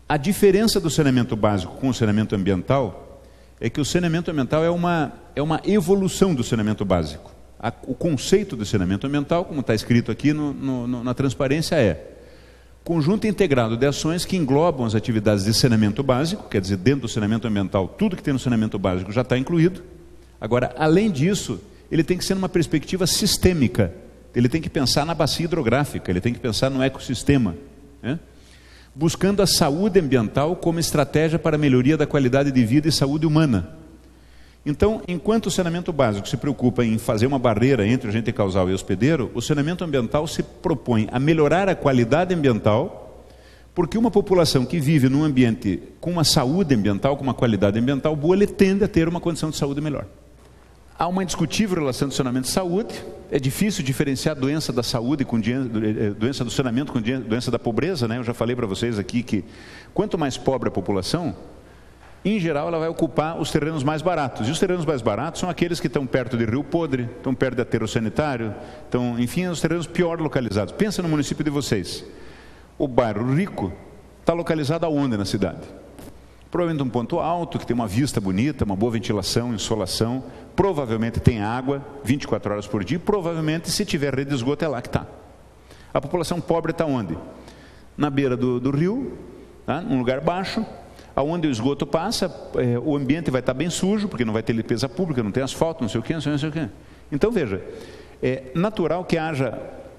A diferença do saneamento básico com o saneamento ambiental é que o saneamento ambiental é uma evolução do saneamento básico. O conceito do saneamento ambiental, como está escrito aqui na transparência, é conjunto integrado de ações que englobam as atividades de saneamento básico, quer dizer, dentro do saneamento ambiental, tudo que tem no saneamento básico já está incluído. Agora, além disso, ele tem que ser numa perspectiva sistêmica, ele tem que pensar na bacia hidrográfica, ele tem que pensar no ecossistema, né? Buscando a saúde ambiental como estratégia para a melhoria da qualidade de vida e saúde humana. Então, enquanto o saneamento básico se preocupa em fazer uma barreira entre o agente causal e o hospedeiro, o saneamento ambiental se propõe a melhorar a qualidade ambiental, porque uma população que vive num ambiente com uma saúde ambiental, com uma qualidade ambiental boa, ele tende a ter uma condição de saúde melhor. Há uma indiscutível relação do saneamento e saúde. É difícil diferenciar a doença da saúde com doença do saneamento com doença da pobreza, né? Eu já falei para vocês aqui que quanto mais pobre a população, em geral ela vai ocupar os terrenos mais baratos. E os terrenos mais baratos são aqueles que estão perto de rio podre, estão perto de aterro sanitário, estão, enfim, os terrenos pior localizados. Pensa no município de vocês. O bairro rico está localizado aonde na cidade? Provavelmente um ponto alto, que tem uma vista bonita, uma boa ventilação, insolação, provavelmente tem água 24 horas por dia, provavelmente se tiver rede de esgoto é lá que está. A população pobre está onde? Na beira do rio, tá? Num lugar baixo, aonde o esgoto passa, o ambiente vai estar bem sujo, porque não vai ter limpeza pública, não tem asfalto, não sei o quê, não sei o quê. Então veja, é natural que haja,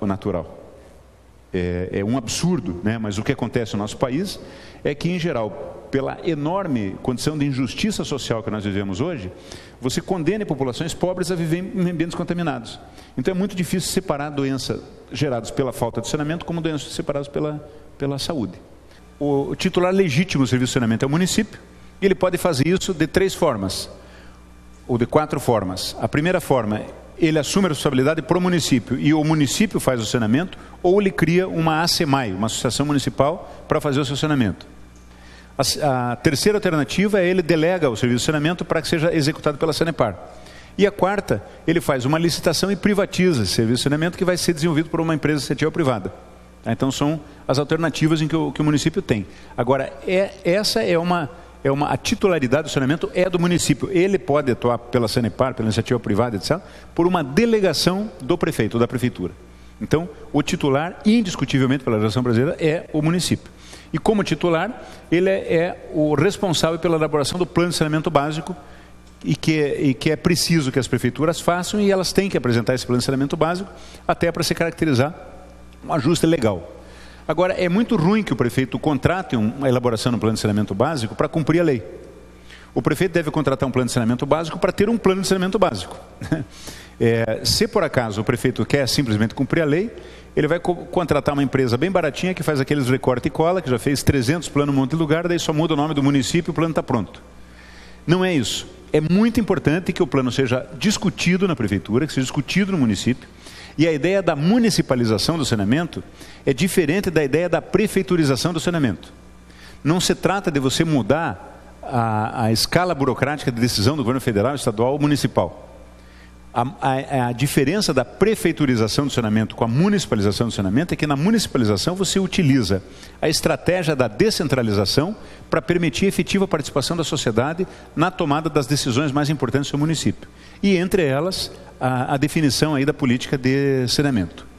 é um absurdo, né? Mas o que acontece no nosso país é que, em geral, pela enorme condição de injustiça social que nós vivemos hoje, você condena populações pobres a viver em ambientes contaminados. Então é muito difícil separar doenças geradas pela falta de saneamento como doenças separadas pela saúde. O titular legítimo do serviço de saneamento é o município, e ele pode fazer isso de 3 formas, ou de 4 formas. A primeira forma, ele assume a responsabilidade para o município, e o município faz o saneamento, ou ele cria uma ACMAI, uma associação municipal, para fazer o seu saneamento. A terceira alternativa é ele delega o serviço de saneamento para que seja executado pela Sanepar. E a quarta, ele faz uma licitação e privatiza esse serviço de saneamento que vai ser desenvolvido por uma empresa iniciativa privada. Então são as alternativas em que o município tem. Agora, essa é a titularidade do saneamento é do município. Ele pode atuar pela Sanepar, pela iniciativa privada, etc., por uma delegação do prefeito ou da prefeitura. Então, o titular, indiscutivelmente pela legislação brasileira, é o município. E como titular, ele é o responsável pela elaboração do plano de saneamento básico e que é preciso que as prefeituras façam, e elas têm que apresentar esse plano de saneamento básico até para se caracterizar um ajuste legal. Agora, é muito ruim que o prefeito contrate uma elaboração de um plano de saneamento básico para cumprir a lei. O prefeito deve contratar um plano de saneamento básico para ter um plano de saneamento básico. Se por acaso o prefeito quer simplesmente cumprir a lei, ele vai contratar uma empresa bem baratinha que faz aqueles recorte e cola, que já fez 300 planos em um monte de lugar, daí só muda o nome do município e o plano está pronto. Não é isso. É muito importante que o plano seja discutido na prefeitura, que seja discutido no município, e a ideia da municipalização do saneamento é diferente da ideia da prefeiturização do saneamento. Não se trata de você mudar a escala burocrática de decisão do governo federal, estadual ou municipal. A diferença da prefeiturização do saneamento com a municipalização do saneamento é que na municipalização você utiliza a estratégia da descentralização para permitir a efetiva participação da sociedade na tomada das decisões mais importantes do seu município. E entre elas, a definição aí da política de saneamento.